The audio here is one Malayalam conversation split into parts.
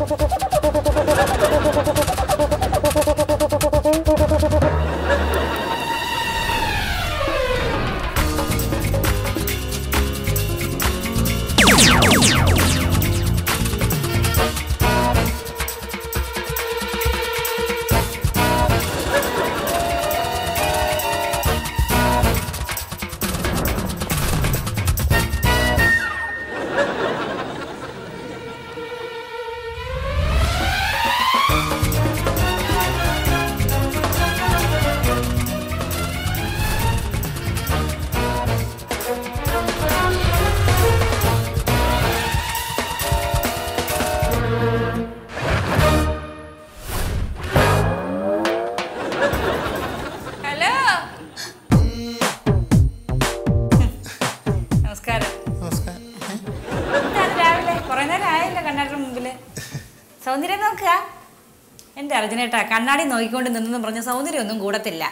Arjuneta, Kannadi നോക്കിക്കൊണ്ട് നിന്നെന്ന് പറഞ്ഞ സൗന്ദര്യമൊന്നും കൂടത്തില്ല.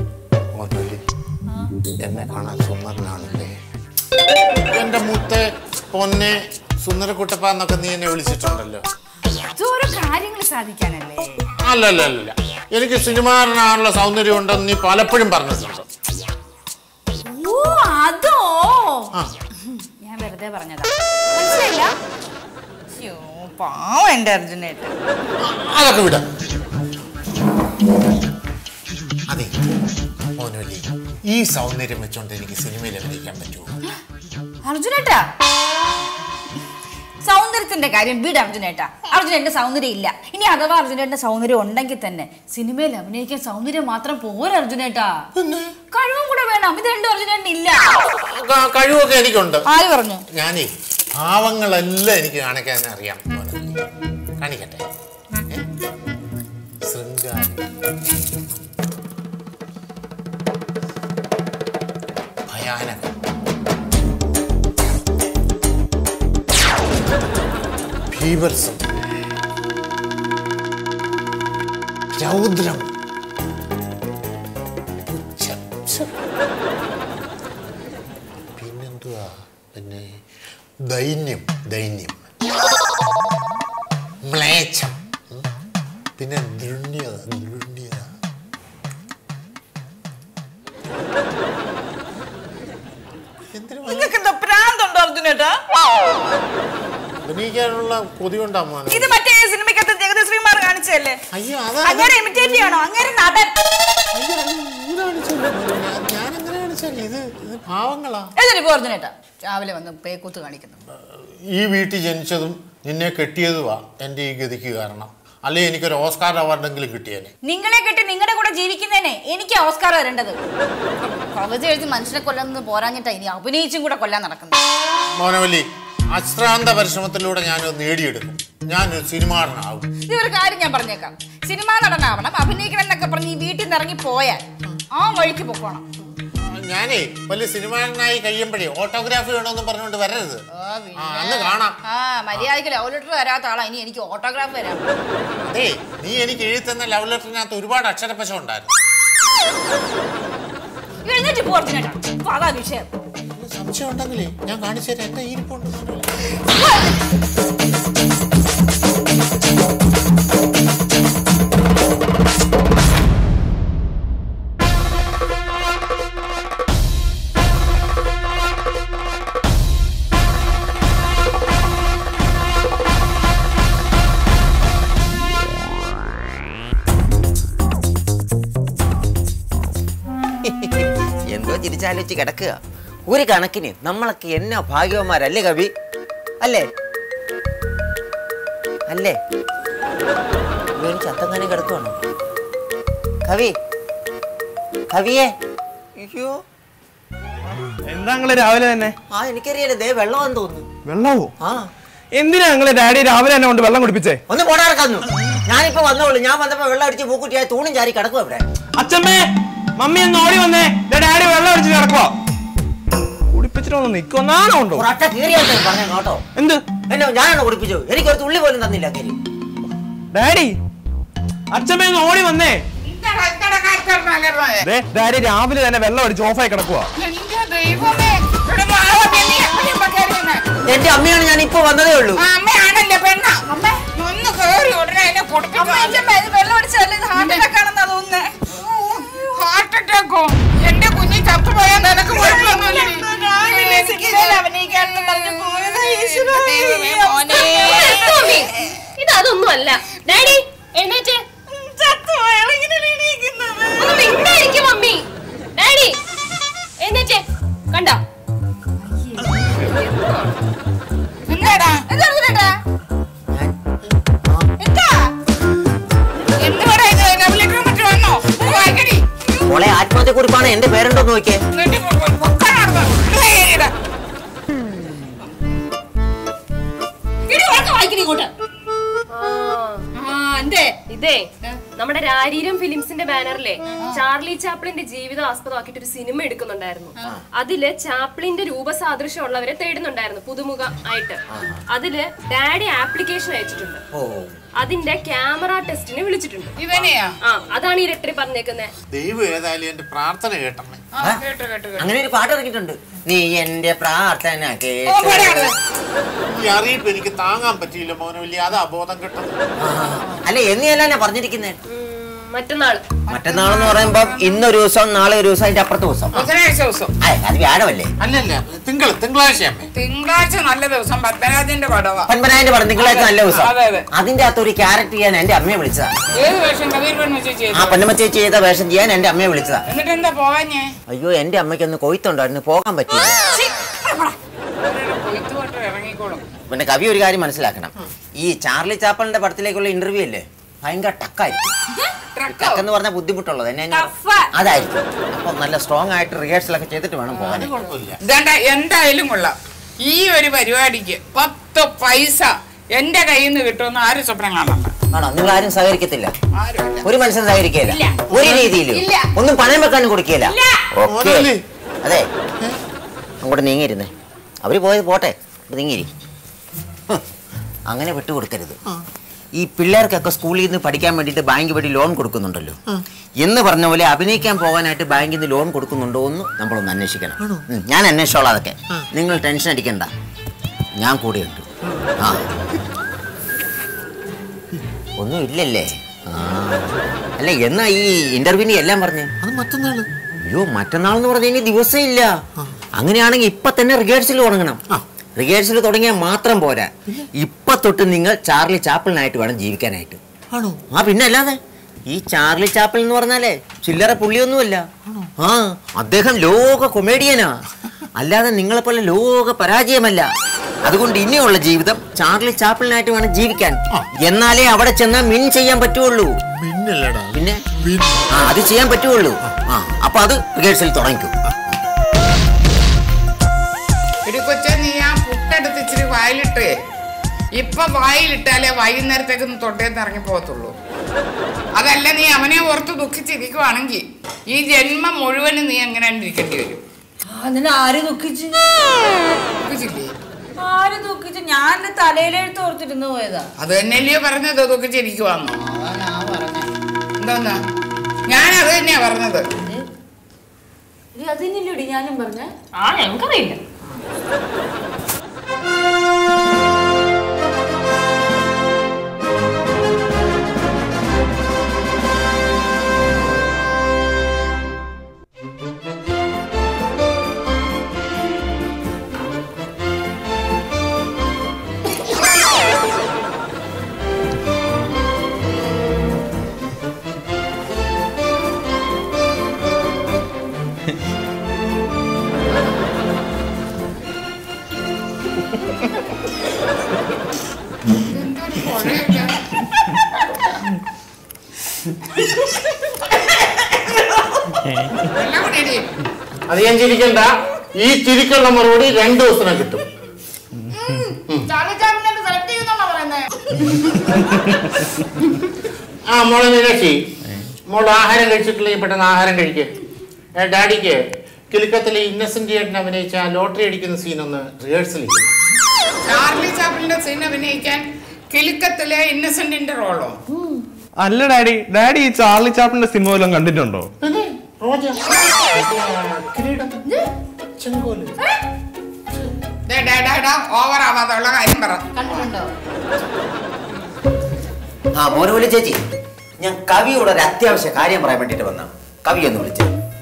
എന്നെ കാണാൻ സുന്ദരനാണല്ലേ? എന്റെ മുത്തേ പൊന്നെ സുന്ദരക്കുട്ടപ്പ എന്നൊക്കെ നീ എന്നെ വിളിച്ചിട്ടുണ്ടല്ലോ. ഓരോ കാര്യങ്ങൾ സാധിക്കാനല്ലേ? അല്ലല്ല, എനിക്ക് സിനിമാറിനാണുള്ള സൗന്ദര്യം ഉണ്ടെന്ന് നീ പലപ്പോഴും പറഞ്ഞിട്ടുണ്ട്. ഓ അതോ? ഞാൻ വെറുതെ പറഞ്ഞതാ, മനസ്സിലായില്ല? പാവം എന്റെ അർജുനേട്ട. അതൊക്കെ വിടാം. അതെ മോനോലി, ഈ സൗന്ദര്യം വെച്ചോണ്ട് എനിക്ക് സിനിമയിൽ അഭിനയിക്കാൻ പറ്റുമോ? അർജുനേട്ടാ, സൗന്ദര്യത്തിന്റെ കാര്യം വീട് അർജുനേട്ടാ. അർജുനന്റെ സൗന്ദര്യം ഇല്ല. ഇനി അഥവാ അർജുനന്റെ സൗന്ദര്യം ഉണ്ടെങ്കിൽ തന്നെ സിനിമയിൽ അഭിനയിക്കാൻ സൗന്ദര്യം മാത്രം പോരാ അർജുനേട്ടാ, കഴിവും കൂടെ വേണം. ഇത് രണ്ടും അർജുനേട്ടൻ ഇല്ല. കഴിവൊക്കെ എനിക്കുണ്ട്. ആര് പറഞ്ഞു? ഞാനേ ഭാവങ്ങളെല്ലാം എനിക്ക് കാണിക്കാൻ അറിയാം. കാണിക്കട്ടെ. ശൃംഗാരം, ഭയാനകം, ഭീഭത്സം, രൗദ്രം, പിന്നെന്തുവാ, പിന്നെ ദൈന്യം, മ്ലേച്ഛം, പിന്നെ ദൃഢ്യത. അഭിനയിക്കാനുള്ള കൊതി കൊണ്ടാ. ഇത് മറ്റേ സിനിമയ്ക്കകത്ത് ജഗദീശ്രീമാർ കാണിച്ചല്ലേ? അയ്യോ, അങ്ങനെ ഇമിറ്റേറ്റ് ചെയ്യണോ? അങ്ങനെ നടൻ. ഞാൻ എങ്ങനെ കാണിച്ചാൽ ഇത് ഭാവങ്ങളാ. അർജുനേട്ടാ രാവിലെ വന്ന് പേക്കൂത്ത് കാണിക്കുന്നു. ഈ വീട്ടിൽ ജനിച്ചതും നിന്നെ കെട്ടിയതുവാ എന്റെ ഈ ഗതിക്ക് കാരണം. അല്ലെ എനിക്കൊരു ഓസ്കാർ അവാർഡെങ്കിലും കിട്ടിയേനെ. നിങ്ങളെ കെട്ടി നിങ്ങളുടെ കൂടെ ജീവിക്കുന്നതിനെ എനിക്ക് ഓസ്കാർ വരേണ്ടത്. കോളേജ് എഴുതി മനുഷ്യനെ കൊല്ലാന്ന് പോരാഞ്ഞിട്ടാ ഇനി അഭിനയിച്ചും കൂടെ കൊല്ലാൻ നടക്കുന്നത്. മോനവല്ലി, അശ്രാന്ത പരിശ്രമത്തിലൂടെ ഞാനത് നേടിയെടുക്കും. ഞാനൊരു സിനിമാ നടനാവും. ഇതൊരു കാര്യം ഞാൻ പറഞ്ഞേക്കാം, സിനിമാ നടനാവണം, അഭിനയിക്കണം എന്നൊക്കെ പറഞ്ഞ് ഈ വീട്ടിൽ നിന്ന് ഇറങ്ങി പോയാൽ ആ വഴിക്ക് പൊക്കോണം. ഞാനേ വലിയ സിനിമാനായി കഴിയുമ്പോഴേ ഓട്ടോഗ്രാഫി വേണമെന്ന് പറഞ്ഞുകൊണ്ട് വരരുത്. അന്ന് കാണാം. മര്യാദയ്ക്ക് ലവ് ലെറ്റർ തരാത്ത ആളാ ഇനി എനിക്ക് ഓട്ടോഗ്രാഫ് തരാം. അതെ, നീ എനിക്ക് എഴുതി തന്ന ലവ് ലെറ്ററിനകത്ത് ഒരുപാട് അക്ഷരപ്പശ ഉണ്ടായിരുന്നു. എഴുന്നേറ്റ് പോർത്തിനേട്ടാ, അതാ വിഷയം. സംശയം ഉണ്ടെങ്കിലേ ഞാൻ കാണിച്ചു തരാം. എന്റെ ഈരിപ്പുണ്ട്. എന്തോ ചിരിച്ചാലോചിച്ച് കിടക്കുക. ഒരു കണക്കിന് നമ്മളൊക്കെ എന്നാ ഭാഗ്യവന്മാരല്ലേ കവി? അല്ലേ അല്ലേ? വീണ് ചത്തങ്ങാനും കിടക്കുവാണോ കവി? കവിയെ, അയ്യോ എന്താ രാവിലെ തന്നെ? എനിക്കറിയാലേ, ദേ വെള്ളമാണെന്ന് തോന്നുന്നു. വെള്ളമോ? എന്തിനാ നിങ്ങളെ ഡാഡി രാവിലെ തന്നെ കൊണ്ട് വെള്ളം കുടിപ്പിച്ചേ? ഒന്ന് പോടാറക്കാന്നു. ഞാനിപ്പോ വന്നോളൂ. ഞാൻ വന്നപ്പോ വെള്ളം അടിച്ച് പൂക്കുറ്റിയായി തൂണും ചാരി കിടക്കുക ഇവിടെ. അച്ഛമ്മേ, മമ്മി ഒന്ന് ഓടി വന്നേ. ഡാഡി വെള്ളം അടിച്ച് കിടക്കുവാ. കുടിപ്പിച്ചിട്ടൊന്ന് നിക്കൊന്നാണോ ഉണ്ടോ? കേട്ടോ എന്ത് എന്നെ ഞാനാണ് കുടിപ്പിച്ചത്? എനിക്കൊരു തുള്ളി പോലും തന്നില്ല ഡാഡി. അച്ഛമ്മ ഒന്ന് ഓടി വന്നേ. ഡാഡി രാവിലെ തന്നെ വെള്ളം അടിച്ച് ഓഫായി കിടക്കുവാ. എന്റെ അമ്മയാണ്, ഞാൻ ഇപ്പൊ വന്നതേ ഉള്ളൂ. വെള്ളം അടിച്ചല്ലേ ഹാർട്ട് അറ്റാക്ക് ആണെന്നാ തോന്നുന്നേ. ഹാർട്ട് അറ്റാക്കോ? എന്റെ കുഞ്ഞി ചത്തുപോയാൽ നിനക്ക് ഇതൊന്നും അല്ല. ഡാഡി എഴുന്നേറ്റ്. മമ്മി ഡാഡി എഴുന്നേറ്റ്. കണ്ടോ എന്താടാ മോളെ ആത്മഹത്യ കുറിപ്പാണ്. എന്റെ പേരുണ്ടോ നോക്കിയേ. ഇതേ നമ്മുടെ രാരീരം ഫിലിംസിന്റെ ബാനറിലെ ചാർലി ചാപ്ലിന്റെ ജീവിതം ആസ്പദമാക്കിയിട്ട് ഒരു സിനിമ എടുക്കുന്നുണ്ടായിരുന്നു. അതില് ചാപ്ലിന്റെ രൂപസാദൃശ്യമുള്ളവരെ തേടുന്നുണ്ടായിരുന്നു പുതുമുഖ ആയിട്ട്. അതില് ഡാഡി ആപ്ലിക്കേഷൻ അയച്ചിട്ടുണ്ട്. അതിന്റെ ക്യാമറ ടെസ്റ്റിന് വിളിച്ചിട്ടുണ്ട്. ഇവനെയാ? അതാണ് ഈ ലെറ്ററിൽ പറഞ്ഞേക്കുന്നത്. ദൈവം ഏതായാലും എന്റെ പ്രാർത്ഥന കേട്ടമ്മേ. അങ്ങനെ ഒരു പാട്ട് ഇറങ്ങിയിട്ടുണ്ട്. നീ എന്റെ പ്രാർത്ഥന ഈ അറിയിപ്പ് എനിക്ക് താങ്ങാൻ പറ്റിയില്ല മോനവല്ലി. അത് അബോധം കിട്ടും. അല്ല എന്നല്ല പറഞ്ഞിരിക്കുന്നേ. മറ്റന്നാളെന്ന് പറയുമ്പോ ഇന്നൊരു ദിവസം നാളെ ഒരു ദിവസം അതിന്റെ അപ്പുറത്തെ ദിവസം. അത് വ്യാഴമല്ലേ? അല്ലല്ല തിങ്കളാഴ്ച. തിങ്കളാഴ്ച നല്ല ദിവസം. പത്മരാജന്റെ പടവാ. പത്മനാഭന്റെ പടം തിങ്കളാഴ്ച നല്ല ദിവസം. അതിന്റെ അകത്ത് ഒരു ക്യാരക്ടർ ചെയ്യാൻ എന്റെ അമ്മയെ വിളിച്ചതാ. ആ പൊന്നമ്മ ചേച്ചി ചെയ്ത വേഷം ചെയ്യാൻ എന്റെ അമ്മയെ വിളിച്ചതാ. എന്നിട്ട് എന്താ പോകാഞ്ഞേ? അയ്യോ എന്റെ അമ്മയ്ക്കൊന്ന് കൊയ്ത്തുണ്ടായിരുന്നു, പോകാൻ പറ്റില്ല. പിന്നെ കവി ഒരു കാര്യം മനസ്സിലാക്കണം. ഈ ചാർലി ചാപ്പലിന്റെ പടത്തിലേക്കുള്ള ഇന്റർവ്യൂ അല്ലേ ഭയങ്കര ടക്കായിരിക്കും. ടക്കെന്ന് പറഞ്ഞാൽ ബുദ്ധിമുട്ടുള്ളത് അതായിരിക്കും. അപ്പൊ നല്ല സ്ട്രോങ് ആയിട്ട് റിഹേഴ്സലൊക്കെ ചെയ്തിട്ട് വേണം പോകാൻ. എന്തായാലും കൊള്ളാം. ഈ ഒരു പരിപാടിക്ക് 10 പൈസ എന്റെ കയ്യിൽ നിന്ന് കിട്ടുമെന്ന് ആരും സ്വപ്നം കാണണ്ട. ആണോ? നിങ്ങൾ ആരും സഹകരിക്കത്തില്ല? ഒരു മനുഷ്യൻ സഹകരിക്കില്ല ഒരു രീതിയിലും. ഒന്നും പണയം വെക്കാനും കൊടുക്കില്ല. ഓക്കെ അതെ, അങ്ങോട്ട് നീങ്ങിയിരുന്നേ. അവര് പോയത് പോട്ടെ, നീങ്ങിരി. അങ്ങനെ വിട്ടുകൊടുക്കരുത്. ഈ പിള്ളേർക്കൊക്കെ സ്കൂളിൽ നിന്ന് പഠിക്കാൻ വേണ്ടിയിട്ട് ബാങ്ക് വഴി ലോൺ കൊടുക്കുന്നുണ്ടല്ലോ എന്ന് പറഞ്ഞ പോലെ അഭിനയിക്കാൻ പോകാനായിട്ട് ബാങ്കിൽ നിന്ന് ലോൺ കൊടുക്കുന്നുണ്ടോ എന്ന് നമ്മളൊന്ന് അന്വേഷിക്കണം. ഞാൻ അന്വേഷിച്ചോളാം അതൊക്കെ. നിങ്ങൾ ടെൻഷൻ അടിക്കണ്ട, ഞാൻ കൂടെയുണ്ട്. ആ ഒന്നും ഇല്ലല്ലേ? അല്ല എന്നാ ഈ ഇന്റർവ്യൂവിന് എല്ലാം പറഞ്ഞേ? അത് മറ്റന്നാള്. അയ്യോ മറ്റന്നാളെന്ന് പറഞ്ഞ ഇനി ദിവസം ഇല്ല. അങ്ങനെയാണെങ്കിൽ ഇപ്പൊ തന്നെ റിഹേഴ്സൽ തുടങ്ങണം. റിഹേഴ്സൽ തുടങ്ങിയാൽ മാത്രം പോരാ, ഇപ്പൊ തൊട്ട് നിങ്ങൾ ചാർലി ചാപ്പിളിനായിട്ട് വേണം ജീവിക്കാനായിട്ട്. ആ പിന്നെ അല്ലാതെ ഈ ചാർലി ചാപ്പിൾ എന്ന് പറഞ്ഞാലേ ചില്ലറ പുള്ളിയൊന്നുമല്ല. ആ അദ്ദേഹം ലോക കൊമേഡിയനാ, അല്ലാതെ നിങ്ങളെപ്പോലെ ലോക പരാജയമല്ല. അതുകൊണ്ട് ഇനിയുള്ള ജീവിതം ചാർലി ചാപ്പിളിനായിട്ട് വേണം ജീവിക്കാൻ. എന്നാലേ അവിടെ ചെന്നാൽ മിൻ ചെയ്യാൻ പറ്റുള്ളൂ. പിന്നെ അത് ചെയ്യാൻ പറ്റുള്ളൂ. അപ്പൊ അത് റിഹേഴ്സൽ തുടങ്ങിക്കും. കൊച്ചെ നീ ആ പുട്ടെടുത്ത് ഇച്ചിരി വായിലിട്ടേ. ഇപ്പൊ വായിലിട്ടാലേ വൈകുന്നേരത്തേക്കൊന്ന് തൊട്ടേന്ന് ഇറങ്ങി പോകത്തുള്ളൂ. അതല്ല നീ അവനെ ഓർത്ത് ദുഃഖിച്ചിരിക്കുവാണെങ്കിൽ ഈ ജന്മം മുഴുവനും നീ എങ്ങനെ ഇരിക്കേണ്ടി വരും. ആര് ദുഃഖിച്ചില്ലേ? ആര് ദുഃഖിച്ചു? ഞാൻ തലയിലെടുത്ത് ഓർത്തിരുന്നു പോയതാ. അത് തന്നെയല്ലയോ പറഞ്ഞത് ദുഃഖിച്ചിരിക്കുവാന്നോ? എന്താ ഞാൻ അത് തന്നെയാ പറഞ്ഞത്. അത് തന്നെയല്ലോടി ഞാനും പറഞ്ഞ. ഞങ്ങൾക്കറിയില്ല. അത് ഞാൻ ചിരിക്കണ്ട. ഈ ചിരിക്കുള്ള മറുപടി 2 ദിവസം കിട്ടും. ആ മോളെ മീനാക്ഷി, മോള് ആഹാരം കഴിച്ചിട്ടില്ലെങ്കിൽ പെട്ടെന്ന് ആഹാരം കഴിക്ക്. ഡാഡിക്ക് കിലുക്കത്തിലെ ഇന്നസെന്റ് ചേട്ടൻ അഭിനയിച്ച ലോട്ടറി അടിക്കുന്ന സീൻ ഒന്ന് റിഹേഴ്സൽ ചെയ്യും. ചാർലി ചാപ്ലിന്റെ സീൻ അഭിനയിക്കാൻ കിലുക്കത്തിലെ ഇന്നസെന്റിന്റെ റോളോ? അല്ല ഡാഡി, ഡാഡി ഈ ചാർലി ചാപ്ലിന്റെ സിനിമ വല്ലതും കണ്ടിട്ടുണ്ടോ? ഓവർ ആവാതുള്ള കാര്യം പറ. കണ്ടിട്ടുണ്ടോ? മോനോലി ചേച്ചി, ഞാൻ കവിയോട് ഒരു അത്യാവശ്യ കാര്യം പറയാൻ വേണ്ടിട്ട് വന്ന. കവി ഒന്ന് വിളിച്ചു.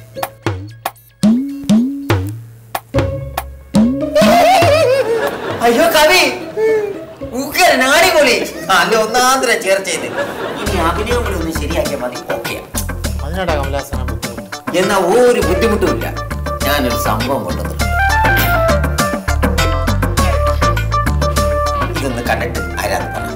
അയ്യോ കവി, നാടിപൊളി, നല്ല ഒന്നാന്തരം ചേർച്ച ചെയ്ത്. ഇനി അഭിനയം കൂടി ഒന്ന് ശരിയാക്കിയാൽ മതി. ഓക്കെ, എന്നാ ഒരു ബുദ്ധിമുട്ടുമില്ല. ഞാനൊരു സംഭവം കൊണ്ടുവന്നു. ഇതൊന്ന് കണ്ടിട്ട് ആരാന്ന് പറഞ്ഞു.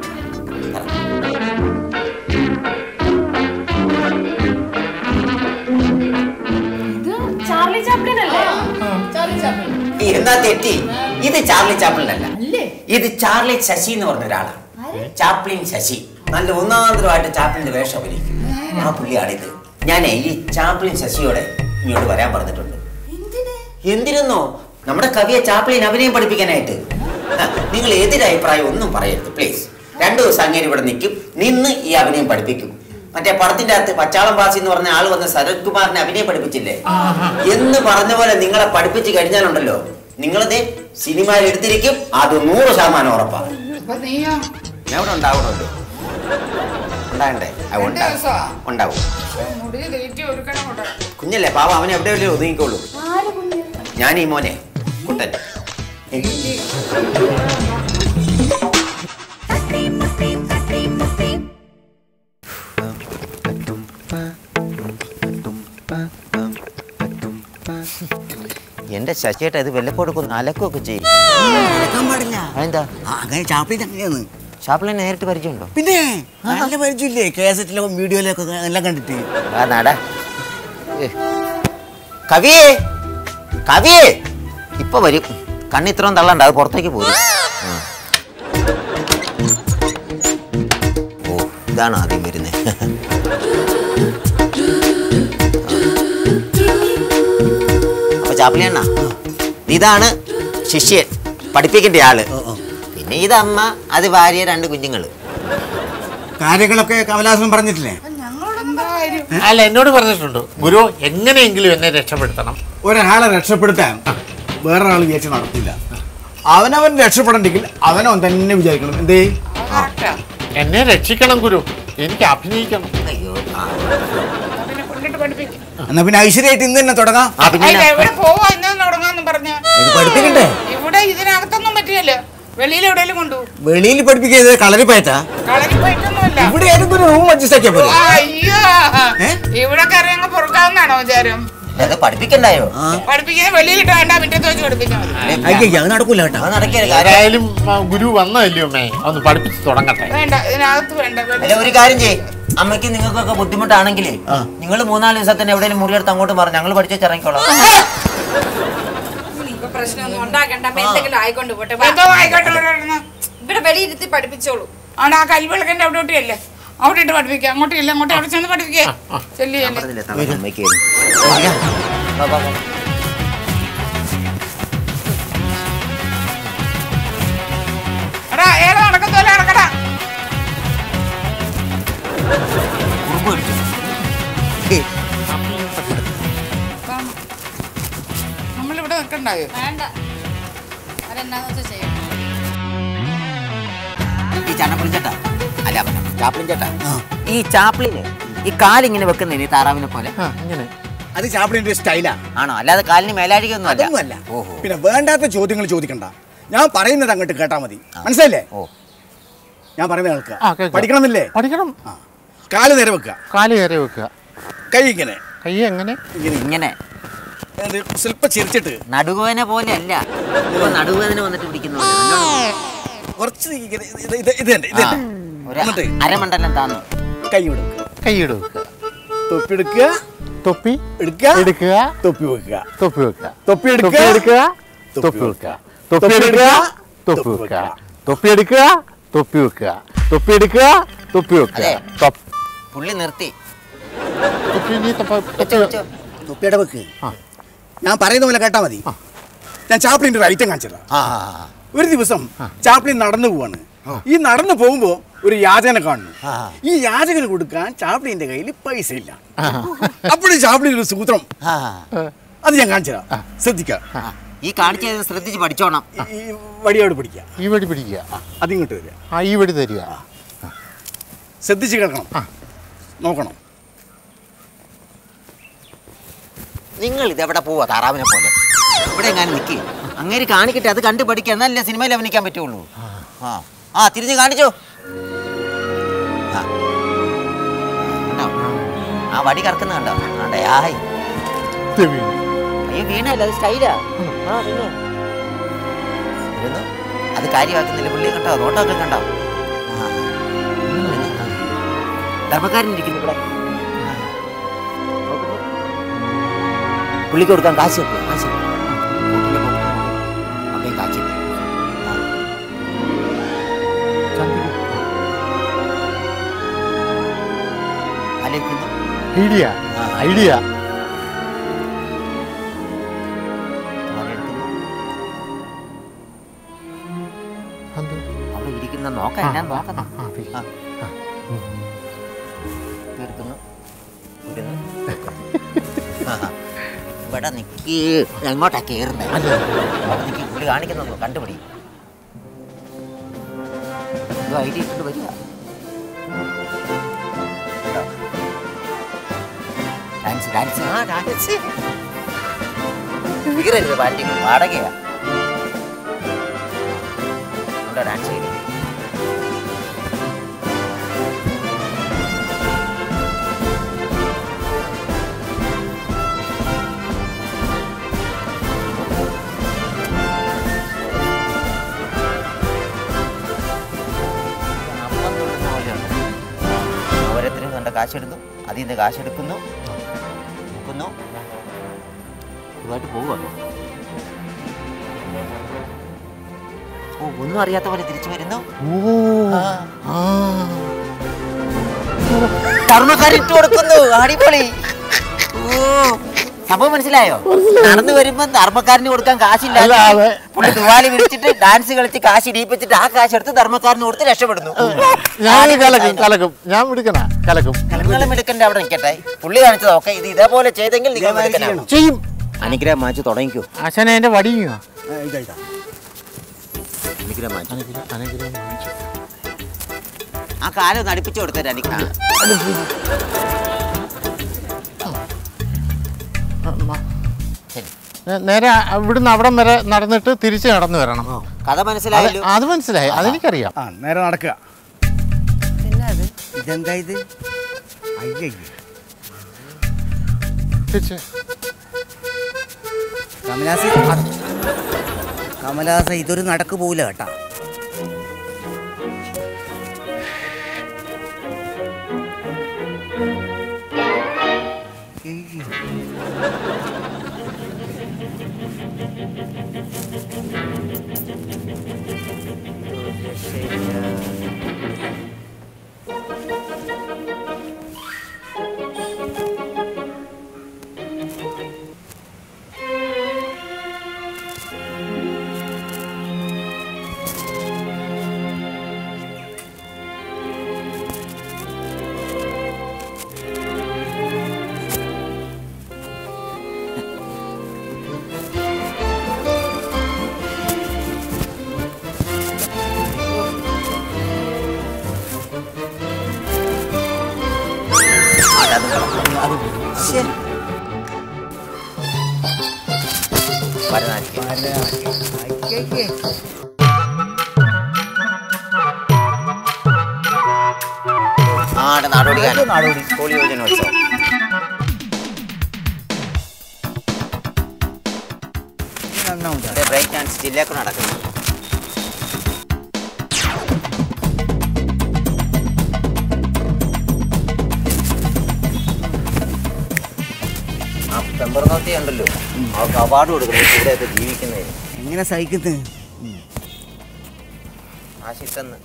എന്താ തെറ്റി? ഇത് ചാർലി ചാപ്ലിൻ അല്ല, ഇത് ചാർലി ശശി എന്ന് പറഞ്ഞ ഒരാളാണ്. ചാപ്ലിൻ ശശി നല്ല ഒന്നാന്തരമായിട്ട് ചാപ്ലിന്റെ വേഷം അഭിനയിക്കും. ആ പുള്ളിയാണിത്. ഞാനേ ഈ ചാപ്ലിൻ ശശിയോടെ ഇങ്ങോട്ട് വരാൻ പറഞ്ഞിട്ടുണ്ട്. എന്തിനെന്നോ? നമ്മുടെ കവിയെ ചാപ്ലിൻ അഭിനയം പഠിപ്പിക്കാനായിട്ട്. നിങ്ങൾ എതിരഭിപ്രായം ഒന്നും പറയരുത് പ്ലീസ്. 2 ദിവസം അങ്ങേര് ഇവിടെ നിൽക്കും, നിന്ന് ഈ അഭിനയം പഠിപ്പിക്കും. മറ്റേ പടത്തിന്റെ അകത്ത് പച്ചാളം ബാസി എന്ന് പറഞ്ഞ ആള് വന്ന് ശരത് കുമാറിനെ അഭിനയം പഠിപ്പിച്ചില്ലേ എന്ന് പറഞ്ഞ പോലെ നിങ്ങളെ പഠിപ്പിച്ച് കഴിഞ്ഞാലുണ്ടല്ലോ, നിങ്ങളത് സിനിമയിൽ എടുത്തിരിക്കും. അത് 100% ഉറപ്പാണ്. എവിടെ ഉണ്ടാവണല്ലോ, ഉണ്ടാകണ്ടേ? ഉണ്ടാവും. കുഞ്ഞല്ലേ പാവ, അവനെ എവിടെയല്ലേ ഒതുങ്ങിക്കോളൂ. ഞാൻ ഈ മോനെ കുട്ടൻ. എന്റെ ശശിയേട്ടാ, ഇത് വെല്ലപ്പോടൊക്കെ അലക്കൊക്കെ ചെയ്യും. അലക്കാൻ പാടില്ല. എന്താ അങ്ങനെ ചാപ്ലിൻ അങ്ങനെയാണ്. ചാപ്ലിനെ നേരിട്ട് പരിചയമുണ്ടോ? പിന്നെ നല്ല പരിചയമില്ലേ? കേസറ്റിലോ വീഡിയോയിലൊക്കെ എല്ലാം കണ്ടിട്ട്. കവിയേ, കവിയേ, ഇപ്പൊ വരും. കണ്ണിത്രയും തള്ളണ്ട, അത് പുറത്തേക്ക് പോരും. ഓ, ഇതാണ് ആദ്യം വരുന്നത്. അപ്പൊ ചാപ്ലിയണ്ണ, ഇതാണ് ശിഷ്യൻ, പഠിപ്പിക്കേണ്ട ആള്. പിന്നെ ഇത് അമ്മ, അത് ഭാര്യ, 2 കുഞ്ഞുങ്ങള്. കാര്യങ്ങളൊക്കെ കമലാസനം പറഞ്ഞിട്ടില്ലേ? അല്ല, എന്നോട് പറഞ്ഞിട്ടുണ്ട് ഗുരു, എങ്ങനെയെങ്കിലും എന്നെ രക്ഷപ്പെടുത്തണം. ഒരാളെ രക്ഷപ്പെടുത്താൻ വേറൊരാൾ വിചാരിച്ച് നടക്കില്ല. അവനവൻ രക്ഷപ്പെടണ്ടെങ്കിൽ അവനവൻ തന്നെ വിചാരിക്കണം. എന്തേ? എന്നെ രക്ഷിക്കണം ഗുരു, എനിക്ക് അഭിനയിക്കണം. എന്നാ പിന്നെ ഐശ്വര്യമായിട്ട് ഇന്ന് തന്നെ തുടങ്ങാം. എവിടെ പോവാ ഇന്ന് തുടങ്ങാന്ന് പറഞ്ഞ പഠിപ്പിക്കണ്ടേ? ഇവിടെ ഇതിനകത്തൊന്നും പറ്റിയല്ലോ. വെളിയിൽ എവിടെയെങ്കിലും കൊണ്ടുപോകും. വെളിയിൽ പഠിപ്പിക്കുന്നത് കളരിപ്പയറ്റാ? കളരിപ്പയറ്റൊന്നുമല്ല. ഇവിടെ ഏതെങ്കിലും ഒരു റൂം അഡ്ജസ്റ്റ് ആക്കിയാ പോലെ. അയ്യോ, ഇവിടെ കയറി അങ്ങ് പുറക്കാവുന്നാണോ വിചാരം? പഠിപ്പിക്കണ്ടായോ? പഠിപ്പിക്കുന്നത് വെളിയിലിട്ട് വേണ്ട, മുറ്റത്ത് വെച്ച് പഠിപ്പിച്ചാൽ മതി. അത് നടക്കൂല കേട്ടോ. ആരായാലും ഗുരു വന്നല്ലോ അമ്മേ, ഒന്ന് പഠിപ്പിച്ച് തുടങ്ങട്ടെ. വേണ്ട, ഇതിനകത്ത് വേണ്ട. ഒരു കാര്യം ചെയ്യ്, അമ്മയ്ക്ക് നിങ്ങൾക്കൊക്കെ ബുദ്ധിമുട്ടാണെങ്കിലേ നിങ്ങൾ 3-4 ദിവസത്തിന് എവിടെയെങ്കിലും മുറിയെടുത്ത് അങ്ങോട്ട് മാറി, ഞങ്ങൾ പഠിച്ചു ഇറങ്ങിക്കോളാം. പ്രശ്നമൊന്നും ഉണ്ടാക്കണ്ട, എന്തെങ്കിലും ആയിക്കൊണ്ട് പോട്ടെ. ഇവിടെ വെളിയിരുത്തി പഠിപ്പിച്ചോളൂ. ആണ് ആ കൽവിളക്കന്റെ അവിടെ ഒട്ടിയല്ലേ, അവിടെ ഇട്ട് പഠിപ്പിക്കാം. അങ്ങോട്ടും ഇല്ല, അങ്ങോട്ട് അവിടെ ചെന്ന് പഠിപ്പിക്കേ. എടാ, ഏതാ നടക്കത്തോലെ നടക്കടാ. നമ്മളിവിടെ നിൽക്കണ്ടായോ? വേണ്ട, അതെന്നാന്ന് വെച്ചാൽ ചെയ്യണം. ഈ ചാപ്ലിൻ ചേട്ടാ, അല്ല ചാപ്ലിൻ ചേട്ടാ, ഈ ചാപ്ലിന് ഈ കാലിങ്ങനെ വെക്കുന്നതിന് താറാവിനെ പോലെ ഇങ്ങനെ, അത് ചാപ്ലിന്റെ സ്റ്റൈലാ. ആണോ? അല്ലാതെ കാലിന് മേലാഴികൊന്നും അല്ല. പിന്നെ വേണ്ടാത്ത ചോദ്യങ്ങൾ ചോദിക്കണ്ട. ഞാൻ പറയുന്നത് അങ്ങോട്ട് കേട്ടാ മതി. മനസ്സിലല്ലേ? ഞാൻ പറയുന്നത് കേൾക്കുക. പഠിക്കണമെന്നില്ലേ? പഠിക്കണം. കാല് നേരെ വെക്കുക. കാല് നേരെ വെക്കുക. കൈ ഇങ്ങനെ. കൈ എങ്ങനെ? ഇങ്ങനെ സ്വല്പം ചിരിച്ചിട്ട്. നടുവേദന പോലെ അല്ല, നടുവേദന വന്നിട്ട് പിടിക്കുന്നു. കുറച്ച് അരമണ്ഡലം താന്നു. കൈ എടുക്കുക. കൈ എടുക്കുക. തൊപ്പി എടുക്കുക. തൊപ്പി എടുക്കുക. എടുക്കുക. തൊപ്പി വെക്കുക. തൊപ്പി വെക്കുക. തൊപ്പി എടുക്കുക. എടുക്കുക. തൊപ്പി വെക്കുക. തൊപ്പി എടുക്കുക. തൊപ്പി വെക്കുക. തൊപ്പി എടുക്കുക. തൊപ്പി വെക്കുക. തൊപ്പി എടുക്കുക. തൊപ്പി വെക്കുക. പുള്ളി നിർത്തി. തൊപ്പിയുടെ വെക്ക്. ഞാൻ പറയുന്ന പോലെ കേട്ടാ മതി. ഞാൻ ചാപ്ലിന്റെ ഒരു ഐറ്റം കാണിച്ചതാ. ഒരു ദിവസം ചാപ്ലിൻ നടന്നു പോവാണ്. ഈ നടന്നു പോകുമ്പോ ഒരു യാചകനെ കാണുന്നു. ഈ യാചകന് കൊടുക്കാൻ ചാപ്ലിന്റെ കയ്യിൽ പൈസ ഇല്ല. അപ്പോഴും ചാപ്ലിൻ ഒരു സൂത്രം, അത് ഞാൻ കാണിച്ചതാ. ശ്രദ്ധിക്കാം. ഈ കാണിച്ചത് ശ്രദ്ധിച്ച് പഠിച്ചോണം. ഈ വടിയോട് പിടിക്കുക. ഈ വടി പിടിക്കുക. അതിങ്ങോട്ട് വരിക. ഈ വടി തരിക. ശ്രദ്ധിച്ച് കേൾക്കണം. നോക്കണം. നിങ്ങൾ ഇതെവിടെ പോവാ താറാവിനെ പോലെ? ഇവിടെ എങ്ങനെ നിൽക്കി അങ്ങനെ കാണിക്കട്ടെ, അത് കണ്ടു പഠിക്കുക, എന്നല്ലേ സിനിമയിൽ അഭിനയിക്കാൻ പറ്റുള്ളൂ. തിരിഞ്ഞ് കാണിച്ചോ. ആ വടി കറക്കുന്ന കണ്ടോ? ആയി അയ്യോ വീണല്ല, അത് സ്റ്റൈലാ. അത് കാര്യമാക്കുന്നില്ല പുള്ളി കേട്ടോ, നോട്ടൊക്കെ കണ്ടോ? ധർമ്മക്കാരനിരിക്കുന്നു ഇവിടെ. പുള്ളിക്ക് കൊടുക്കാൻ കാശ് വെക്കുക, കാശ് അമ്മയെ കാശ് അലയിക്കുന്നു. ഐഡിയ ഐഡിയ അവിടെ ഇരിക്കുന്ന നോക്കാം, ഞാൻ നോക്കണം. തീർക്കുന്നു. ഇവിടെ നിക്ക്, എങ്ങോട്ടാ കേറുന്നത്? അവിടെ നിക്ക്, പുള്ളി കാണിക്കുന്നു, കണ്ടുപിടി. ഐഡിയ ഇട്ടിട്ട് വരിക. ഡാൻസ് ഡാൻസ് ഡാൻസ് വീരരുത്, പാറ്റി വാടകയാ. ഡാൻസ് ചെയ്തു. ഓരോരുത്തരും കണ്ട കാശെടുത്തു, അതിൽ നിന്ന് കാശെടുക്കുന്നു, നോക്കുന്നു, ഇതുമായിട്ട് പോവുകയാണ്. ഒന്നും അറിയാത്ത പോലെ തിരിച്ചു വരുന്നു. ധർമ്മക്കാരൻ ഇട്ട് കൊടുക്കുന്നു. അടിപൊളി. സംഭവം മനസ്സിലായോ? നടന്നു വരുമ്പോ ധർമ്മക്കാരന് കൊടുക്കാൻ കാശില്ല, പുള്ളി ദുവാലി വിളിച്ചിട്ട് ഡാൻസ് കളിച്ച് കാശ് ഇടിപ്പിച്ചിട്ട് ആ കാശ് എടുത്ത് ധർമ്മക്കാരന് കൊടുത്ത് രക്ഷപ്പെടുന്നു. കലങ്ങളും എടുക്കണ്ടേ, അവിടെ നിൽക്കട്ടെ. പുള്ളി കാണിച്ചത് ഓക്കെ, ഇത് ഇതേപോലെ ചെയ്തെങ്കിൽ നിങ്ങൾ ചെയ്യും. അനുഗ്രഹം മാച്ച് തുടങ്ങിക്കോ. ആശാനെ വടിയോ? ആ കാലം ഒന്ന് അടുപ്പിച്ചു കൊടുത്തരാ. നേരെ ഇവിടുന്ന് അവിടം വരെ നടന്നിട്ട് തിരിച്ച് നടന്നു വരണം. കഥ മനസ്സിലായല്ലോ? അത് മനസ്സിലായി, അതെനിക്കറിയാം. നേരെ നടക്കുക. ഇതെന്താ ഇത്? കമലാസ ഇതൊരു നടക്ക് പോവില്ല കേട്ടാ. ബ്രേക്ക് ഡാൻസ് ജില്ലയൊക്കെ നടക്കുന്നു. പെമ്പർനോത്തി ഉണ്ടല്ലോ, അവർക്ക് അവാർഡ് കൊടുക്കണം ഇവിടെയൊക്കെ ജീവിക്കുന്നതിന്. എങ്ങനെ സഹിക്കുന്നത്? ആശിട്ടെന്ന്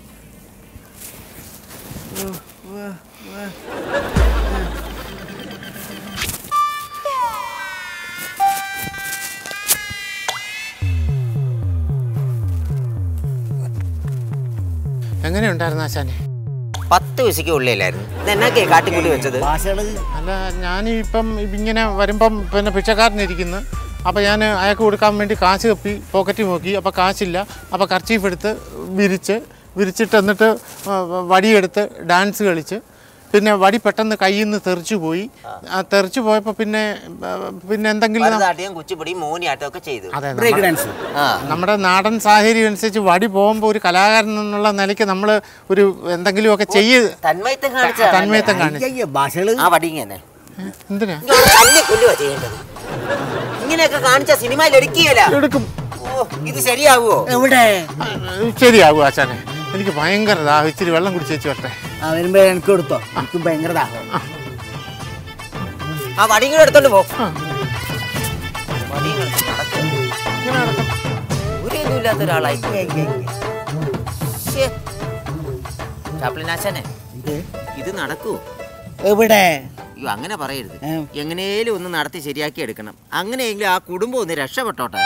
എങ്ങനെയുണ്ടായിരുന്നു ആശാനെ? 10 പൈസയ്ക്ക് ഉള്ളിലായിരുന്നു. ഇതെന്നൊക്കെ കാട്ടിക്കൂട്ടി വെച്ചത്? അല്ല, ഞാനിപ്പം ഇങ്ങനെ വരുമ്പം പിന്നെ പിച്ചക്കാരനിരിക്കുന്നു. അപ്പോൾ ഞാൻ അയാൾക്ക് കൊടുക്കാൻ വേണ്ടി കാശ് തപ്പി പോക്കറ്റിൽ നോക്കി. അപ്പോൾ കാശില്ല. അപ്പോൾ കർച്ചീഫ് എടുത്ത് വിരിച്ച് വിരിച്ചിട്ട് എന്നിട്ട് വടിയെടുത്ത് ഡാൻസ് കളിച്ച് പിന്നെ വടി പെട്ടെന്ന് കയ്യിൽ നിന്ന് തെറിച്ചു പോയി. തെറിച്ചു പോയപ്പോൾ പിന്നെ എന്തെങ്കിലും നമ്മുടെ നാടൻ സാഹചര്യം അനുസരിച്ച് വടി പോകുമ്പോൾ ഒരു കലാകാരൻ എന്നുള്ള നിലയ്ക്ക് നമ്മൾ ഒരു എന്തെങ്കിലുമൊക്കെ തന്മയത്തം കാണിച്ചു. എന്തിനാ ഇങ്ങനെയൊക്കെ കാണിച്ച സിനിമയിൽ എടുക്കും. ഇത് ശരിയാവോ? ശരിയാവോ ആശാനെ? എനിക്ക് ഭയങ്കര ദാഹം. ഇച്ചിരി വെള്ളം കുടിച്ച് വെച്ച് വരട്ടെ. വരുമ്പോ എനിക്ക് കൊടുത്തോ, എനിക്കും ഭയങ്കര ദാഹം. ആ വടികൾ എടുത്തോണ്ട് പോ. ഒരില്ലാത്ത ഒരാളായി ചാപ്ലിൻ ആശാനെ. ഇത് നടക്കൂ? എവിടെ? അയ്യോ അങ്ങനെ പറയരുത്. എങ്ങനെയും ഒന്ന് നടത്തി ശരിയാക്കി എടുക്കണം. അങ്ങനെയെങ്കിലും ആ കുടുംബം ഒന്ന് രക്ഷപ്പെട്ടോട്ടെ.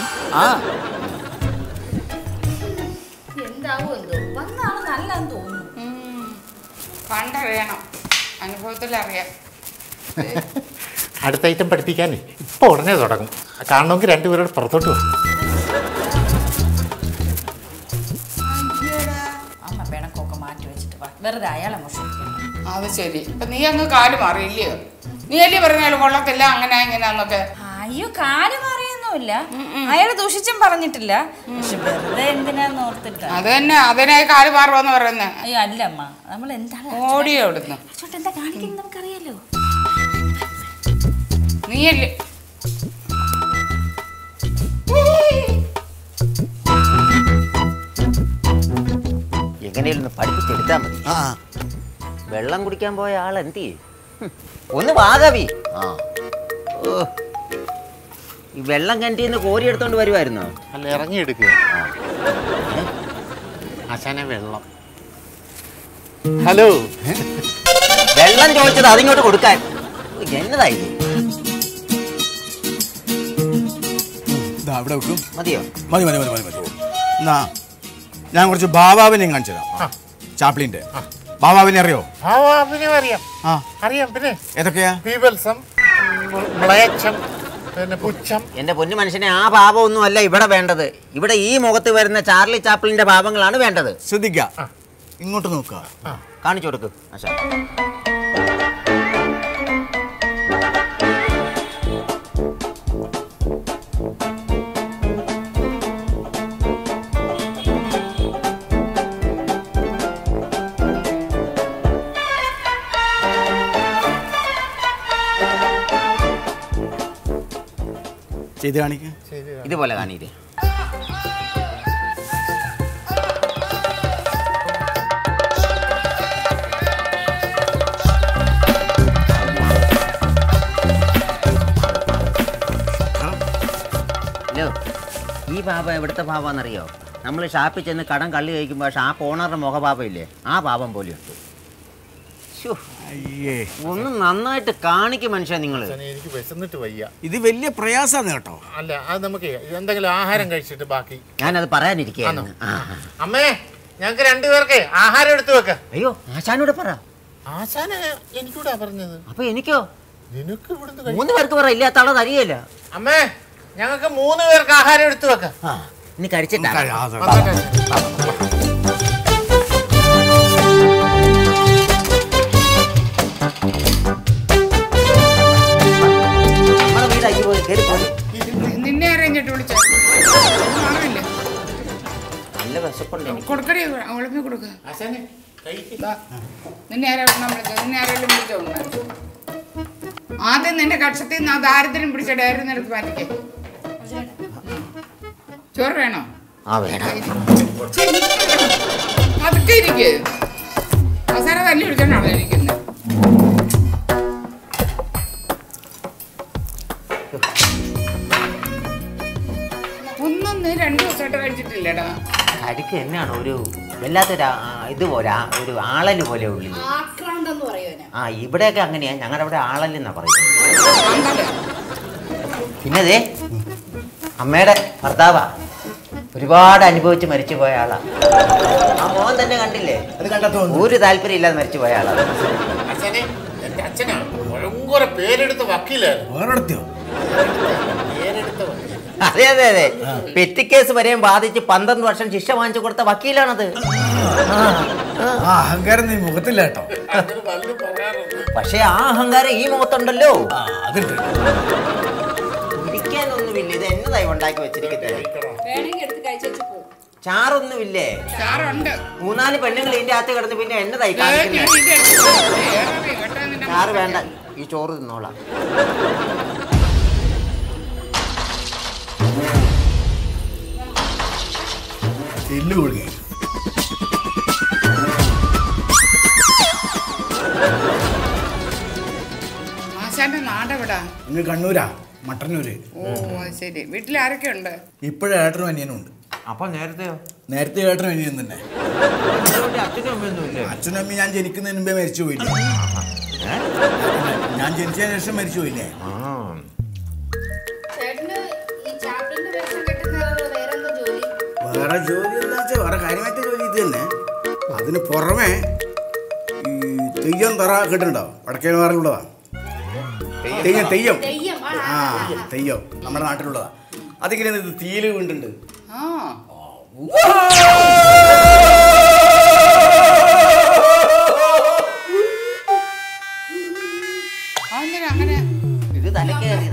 കണ്ടറിയണം, അനുഭവത്തിലറിയാം. അടുത്ത ഐറ്റം പഠിപ്പിക്കാനേ ഇപ്പൊ ഉടനെ തുടങ്ങും. കാണണമെങ്കിൽ രണ്ടുപേരോട് പുറത്തോട്ട് പോകും. അമ്മ പിണക്കൊക്കെ മാറ്റി വെച്ചിട്ട് വെറുതെ അയാളെ മോശിക്കണം. അത് ശരി. ഇപ്പൊ നീ അങ്ങ് കാല് മാറിയില്ലയോ? നീ അല്ലേ പറഞ്ഞാലും കൊള്ളത്തില്ല അങ്ങനെ ഇങ്ങനെന്നൊക്കെ. അയ്യോ കാല് മാറിയൊന്നുമില്ല, അയാള് ദൂഷിച്ചും പറഞ്ഞിട്ടില്ല. പക്ഷെ വെറുതെ എന്തിനാന്ന് ഓർത്തിട്ട്. അത് തന്നെ, അതിനെ കാല് മാറുമെന്ന് പറയുന്നത്. അയ്യോ അല്ല അമ്മ, നമ്മൾ എന്താണ് ഓടിയോ ഇവിടുന്ന്? എന്താ കാണിക്കുന്നത് നമുക്കറിയാലോ. നീയല്ലേ എങ്ങനെയൊന്ന് പഠിപ്പിച്ചെടുത്താൽ മതി. വെള്ളം കുടിക്കാൻ പോയ ആൾ എന്ത് ചെയ്യും? ഒന്ന് വാകവി. ഈ വെള്ളം കിണറ്റിന്ന് കോരി എടുത്തോണ്ട് വരുമായിരുന്നോ? അല്ല, ഇറങ്ങിയെടുക്കുക ആശാനെ. വെള്ളം. ഹലോ, വെള്ളം ചോദിച്ചത് അതിങ്ങോട്ട് കൊടുക്കാൻ. എന്നതായി? മതിയോ? മതി. എന്നാ ഞാൻ കുറച്ച് ബാബാവിനെയും കാണിച്ചു തരാം. ചാപ്ലിന്റെ ബാബാവിനെ അറിയോ? അറിയാം. പിന്നെ ഏതൊക്കെയാ? പീവൽസം, മ്ലേച്ഛം, പിന്നെ പുച്ഛം. എന്റെ പൊന്നു മനുഷ്യനെ, ആ ഭാവമൊന്നും അല്ല ഇവിടെ വേണ്ടത്. ഇവിടെ ഈ മുഖത്ത് വരുന്ന ചാർലി ചാപ്ലിന്റെ ഭാവങ്ങളാണ് വേണ്ടത്. ശ്രദ്ധിക്ക, ഇങ്ങോട്ട് നോക്കുക. കാണിച്ചു കൊടുക്ക് ആശാ. ചെയ്ത് കാണിക്ക. ഇതുപോലെ കാണിയില്ലേ? ഹലോ, ഈ ഭാവം എവിടുത്തെ ഭാവമാണെന്നറിയോ? നമ്മൾ ഷാപ്പിൽ ചെന്ന് കടം കള്ളി കഴിക്കുമ്പോൾ ഷാപ്പ് ഓണറുടെ മുഖഭാവം ഇല്ലേ, ആ ഭാവം പോലെയുണ്ട്. ഒന്ന് നന്നായിട്ട് കാണിക്കും മനുഷ്യ നിങ്ങൾ. എനിക്ക് വിശന്നിട്ട് വയ്യ. ഇത് വലിയ പ്രയാസമാണ് കേട്ടോ. അല്ല, അത് നമുക്ക് എന്തെങ്കിലും ആഹാരം കഴിച്ചിട്ട് ബാക്കി. ഞാനത് പറയാനിരിക്കുകയാണ്. അമ്മേ, ഞങ്ങൾക്ക് രണ്ടുപേർക്ക് ആഹാരം എടുത്തു വെക്ക. അയ്യോ, ആശാനോട് പറ. ആശാന് എനിക്കൂടാ പറഞ്ഞത്. അപ്പൊ എനിക്കോ? നിനക്ക് ഇവിടുന്ന് 3 പേർക്ക് പറ, ഇല്ലാത്ത ആളെ അറിയില്ല. അമ്മേ, ഞങ്ങൾക്ക് 3 പേർക്ക് ആഹാരം എടുത്തു വെക്ക. ഇനി കഴിച്ചിട്ടാ. നിന്നെ അറിഞ്ഞിട്ട് വിളിച്ചോ? നല്ല വിശപ്പുണ്ട്. കൊടുക്കടി, ഒളിപ്പി കൊടുക്ക. നിന്നെ ആരെങ്കിലും വിളിച്ചോ? ആദ്യം നിന്റെ കക്ഷത്തിൽ നിന്ന് ആ ദാരിദ്ര്യം പിടിച്ച ഡയറി എടുത്ത് മാറ്റിക്കേ. ചോറ് വേണോ? അതൊക്കെ ഇരിക്കേ. അവസാനം തല്ലി വിളിച്ചോണ്ടാണോ ഇരിക്കുന്നത്? 2 ദിവസമായിട്ട് കഴിച്ചിട്ടില്ലടാ. കരിക്ക് എന്നാണ് ഒരു വല്ലാത്തൊരു ഇതുപോലെ ഒരു ആളല് പോലെ ഉള്ളിൽ. ഇവിടെയൊക്കെ അങ്ങനെയാ. ഞങ്ങളുടെ അവിടെ ആളല്ലെന്നാ പറയുന്നത്. പിന്നെ അതെ അമ്മയുടെ ഭർത്താവാ, ഒരുപാട് അനുഭവിച്ച് മരിച്ചു പോയ ആളാ. ആ മോഹൻ തന്നെ കണ്ടില്ലേ, ഒരു താല്പര്യം ഇല്ലാതെ മരിച്ചു പോയ ആളാ. പേരെടുത്ത് വക്കീലായിരുന്നു. അതെ അതെ അതെ, പെറ്റിക്കേസ് വരെയും ബാധിച്ച് 12 വർഷം ശിക്ഷ വാങ്ങിച്ചു കൊടുത്ത വക്കീലാണത്. അഹങ്കാരം നീ മുഖത്തില്ല കേട്ടോ. പക്ഷെ ആ അഹങ്കാരം ഈ മുഖത്തുണ്ടല്ലോ. അതുണ്ട്. ഇരിക്കാനൊന്നുമില്ല, ഇത് എന്നതായി ഉണ്ടാക്കി വെച്ചിരിക്കുന്നത്. ചാറൊന്നുമില്ലേ? ചാറുണ്ട്. 3-4 പെണ്ണുങ്ങൾ ഇതിന്റെ അകത്ത് കിടന്ന് പിന്നെ എന്നതായി കാണിക്കുന്നത്? ചാറ് വേണ്ട, ഈ ചോറ് തിന്നോളാം. ആശാന്റെ നാടെവിടാ? ഇങ്ങ് കണ്ണൂരാ, മട്ടന്നൂര്. ഓ ശരി. വീട്ടിൽ ആരൊക്കെ ഉണ്ട്? ഇപ്പോഴും ഏട്ടനും അനിയനും ഉണ്ട്. അപ്പൊ നേരത്തെയോ? നേരത്തെ ഏട്ടനും അനിയനും തന്നെ. അച്ഛനും അമ്മയും ഞാൻ ജനിക്കുന്നതിന് മുമ്പേ മരിച്ചു പോയില്ലേ? ഞാൻ ജനിച്ചതിന് ശേഷം മരിച്ചു പോയില്ലേ? വേറെ ജോലി എന്താ വെച്ചാൽ വേറെ കാര്യമായിട്ട് ജോലി ഇത് തന്നെ. അതിന് പുറമെ ഈ തെയ്യം തറ കേട്ടിട്ടുണ്ടോ? വടക്കേമാറിലുള്ളതാ തെയ്യം. തെയ്യം ആ തെയ്യം നമ്മുടെ നാട്ടിലുള്ളതാ. അതിങ്ങനെ തീയില് വീണ്ടുണ്ട്. അങ്ങനെ ഇത് തലക്കേറി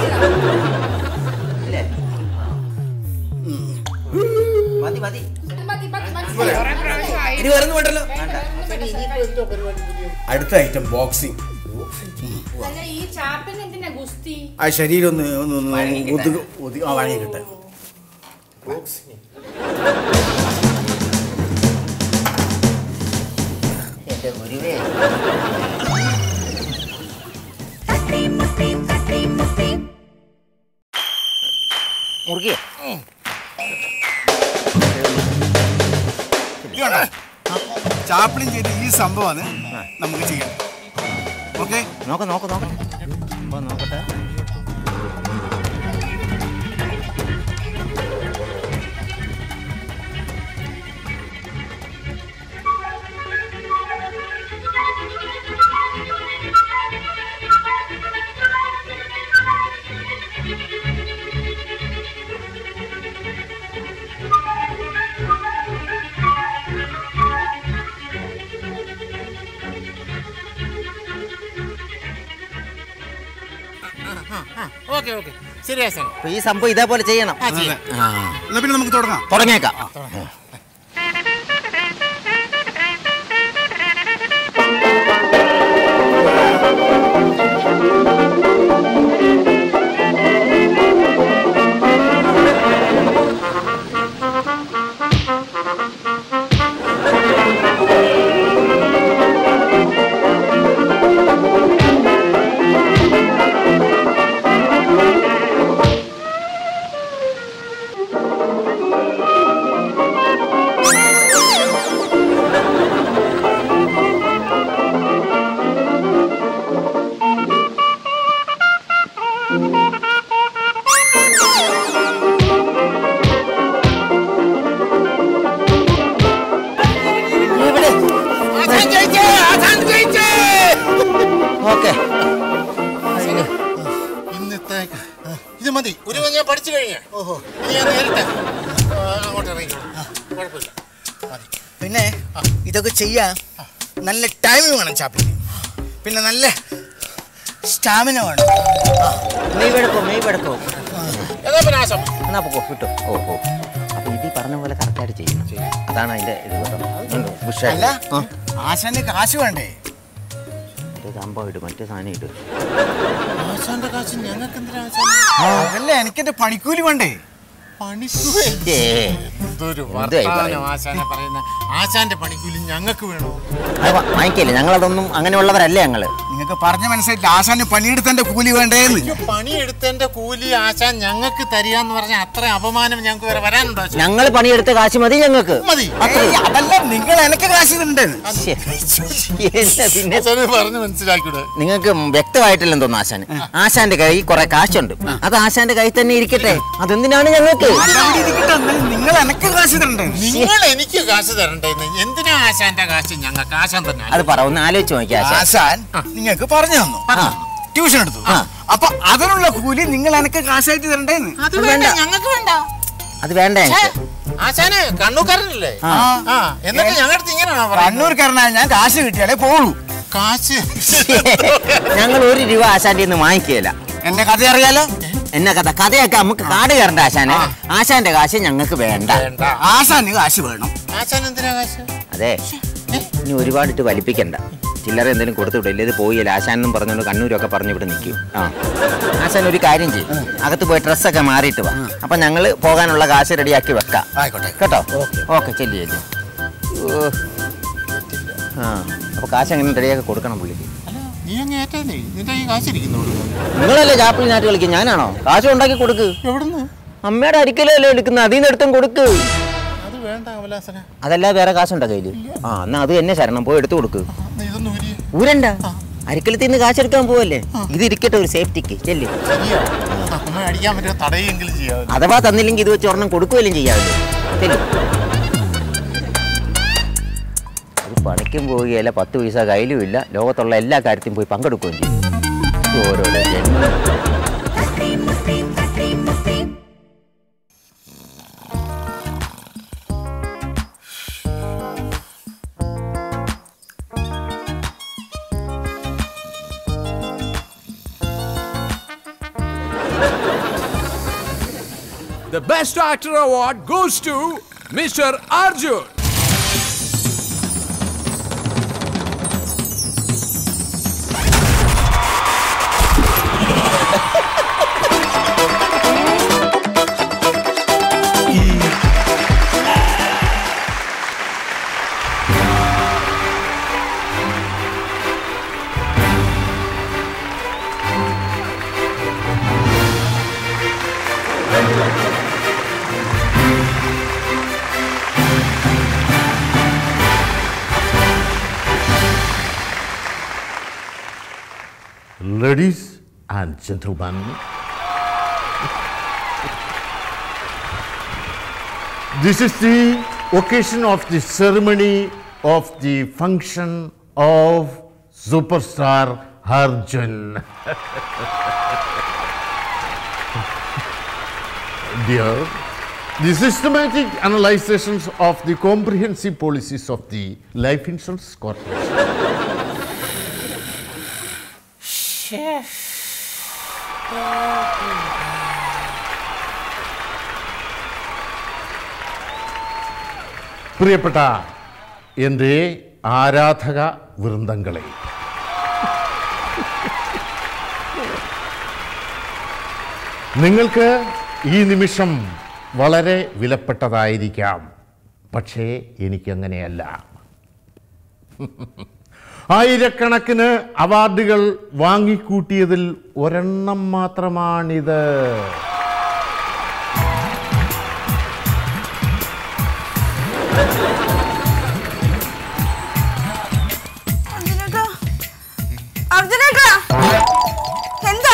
മതി മതി. ഇനി വരുന്നു വേണ്ടല്ലോ. അടുത്ത ഐറ്റം ബോക്സിംഗ്. ആ ശരീരം ഒന്ന് വാങ്ങി കിട്ടെ. എന്റെ ഗുരുവേ, മുറുകിയ ചാപ്ലിൻ ചെയ്ത് ഈ സംഭവമാണ് നമുക്ക് ചെയ്യാം. ഓക്കെ, നോക്കട്ടെ. ഈ സംഭവം ഇതേപോലെ ചെയ്യണം. എന്നാ പിന്നെ നമുക്ക് തുടങ്ങേക്കാം. ഇത് മതി. ഒരു ഞാൻ പഠിച്ചു കഴിഞ്ഞാ ഞാൻ നേരിട്ട് അങ്ങോട്ട് ഇറങ്ങിക്കോളാം. കുഴപ്പമില്ല. പിന്നെ ഇതൊക്കെ ചെയ്യാൻ നല്ല ടൈമിങ് വേണം ചാപ്ലിന്. പിന്നെ നല്ല സ്റ്റാമിന വേണം. എന്നാ പോ കിട്ടോ. ഓഹോ, അപ്പൊ ഇത് പറഞ്ഞ പോലെ കറക്റ്റായിട്ട് ചെയ്യണം. അതാണ് അതിന്റെ ഇത്. അല്ല, ആശാന്റെ കാശ് വേണ്ടേ? സംഭവം ഇട്ട് മറ്റേ സാധനം ഇട്ട്. ആശാന്റെ കാശ് ഞങ്ങൾക്ക് എന്തിനാ? അതല്ല, എനിക്കെന്റെ പണിക്കൂലി വേണ്ടേ? ആശാന്റെ പണിക്കൂലി ഞങ്ങൾക്ക് വേണോ? വാങ്ങിക്കല്ലേ, ഞങ്ങളതൊന്നും അങ്ങനെയുള്ളവരല്ലേ ഞങ്ങള്. നിങ്ങൾക്ക് പറഞ്ഞ മനസ്സിലായില്ല. ആശാന് പണിയെടുത്തതിന്റെ കൂലി വേണ്ടേന്ന്. പണിയെടുത്തതിന്റെ കൂലി ആശാൻ ഞങ്ങൾക്ക് തരികയെന്ന് പറഞ്ഞാൽ അത്ര അപമാനം ഞങ്ങൾക്ക് വേറെ വരാനുണ്ടോ? ഞങ്ങൾ പണിയെടുത്ത കാശ് മതി ഞങ്ങൾക്ക്. അതല്ല, നിങ്ങൾ എനിക്ക് കാശ് തരണ്ടേ? പിന്നെ പറഞ്ഞ് മനസ്സിലാക്കിവിടെ. നിങ്ങൾക്ക് വ്യക്തമായിട്ടില്ലെന്ന് തോന്നുന്നു. ആശാന്റെ കൈ കുറെ കാശുണ്ട്. അത് ആശാന്റെ കൈ തന്നെ ഇരിക്കട്ടെ. അതെന്തിനാണ് ഞങ്ങൾക്ക്? നിങ്ങൾ എനിക്ക് കാശ് തരണ്ടേ? നിങ്ങൾ എനിക്ക് കാശ് തരണ്ടേ? എന്തിനാ ആശാന്റെ കാശ് ഞങ്ങൾക്ക്? ആശാൻ തന്നെ അത് പറ, ഒന്ന് ആലോചിച്ച് നോക്കിയാ. ആശാൻ നിങ്ങൾക്ക് പറഞ്ഞു തന്നു. ട്യൂഷൻ എടുത്തു. അപ്പൊ അതിനുള്ള കൂലി നിങ്ങൾ എനിക്ക് കാശായിട്ട് തരണ്ടേന്ന്. അത് വേണ്ട. ആശാന് കണ്ണൂർക്കാരനല്ലേ? എന്നിട്ട് ഞങ്ങളുടെ ഇങ്ങനെയാണോ? കണ്ണൂർക്കാരനായ ഞാൻ കാശ് കിട്ടിയാലേ പോളൂ. കാശ് ഞങ്ങൾ 1 രൂപ ആശാന്റെ ഒന്നും വാങ്ങിക്കുകയില്ല. എന്റെ കഥ അറിയാലോ? എന്നെ കഥയൊക്കെ നമുക്ക് കാട് കയറണ്ട ആശാനെ. ആശാന്റെ കാശ് ഞങ്ങൾക്ക് വേണ്ട. ആശാന് കാശ് വേണം. ആശാൻ എന്തിനാ കാശ്? അതെ, ഇനി ഒരുപാടിട്ട് വലിപ്പിക്കണ്ട. ചില്ലറ എന്തെങ്കിലും കൊടുത്തു വിടില്ല. ഇത് പോയില്ല ആശാനെന്നും പറഞ്ഞുകൊണ്ട് കണ്ണൂരൊക്കെ പറഞ്ഞു ഇവിടെ നിൽക്കും. ആശാൻ ഒരു കാര്യം ചെയ്യും, അകത്ത് പോയി ഡ്രസ്സൊക്കെ മാറിയിട്ട് വാ. അപ്പൊ ഞങ്ങൾ പോകാനുള്ള കാശ് റെഡിയാക്കി വെക്കാം. ആയിക്കോട്ടെ കേട്ടോ? ഓക്കെ, ചെല്ലി. അപ്പൊ കാശ് എങ്ങനെ റെഡിയാക്കി കൊടുക്കണം പുള്ളിക്ക്? നിങ്ങളല്ലേ ചാപ്പിളിനായിട്ട് കളിക്കും, ഞാനാണോ? കാശ് ഉണ്ടാക്കി കൊടുക്ക്. എവിടുന്ന്? അമ്മയുടെ അരിക്കലല്ലേ എടുക്കുന്നത്, അതിൽ നിന്ന് എടുത്തും കൊടുക്ക്. അതല്ലാതെ വേറെ കാശുണ്ടോ കയ്യില്? എന്നാ അത് തന്നെ ശരണം, പോയി എടുത്തു കൊടുക്ക്. ഊരണ്ട, അരിക്കലത്തിൽ നിന്ന് കാശെടുക്കാൻ പോവല്ലേ. ഇത് ഇരിക്കട്ടെ ഒരു സേഫ്റ്റിക്ക്. ചെല്ലി. അഥവാ തന്നില്ലെങ്കിൽ ഇത് വെച്ച് ഒരെണ്ണം കൊടുക്കുകയും ചെയ്യാമല്ലോ. ചെല്ലി. ഒരു പണിക്കും പോവുകയല്ല, 10 പൈസ കയ്യിലും ഇല്ല. ലോകത്തുള്ള എല്ലാ കാര്യത്തിലും പോയി പങ്കെടുക്കുകയും ചെയ്യും. ഓരോരോ ജന്മം. The Best Actor Award goes to Mr. Arjun. Ladies and gentlemen, this is the occasion of the ceremony of the function of superstar Arjun. Dear, the systematic analyzations of the comprehensive policies of the Life Insurance Corporation. പ്രിയപ്പെട്ട എൻ്റെ ആരാധക വൃന്ദങ്ങളെ, നിങ്ങൾക്ക് ഈ നിമിഷം വളരെ വിലപ്പെട്ടതായിരിക്കാം. പക്ഷേ എനിക്കങ്ങനെയല്ല. ആയിരക്കണക്കിന് അവാർഡുകൾ വാങ്ങിക്കൂട്ടിയതിൽ ഒരെണ്ണം മാത്രമാണിത്. എന്താ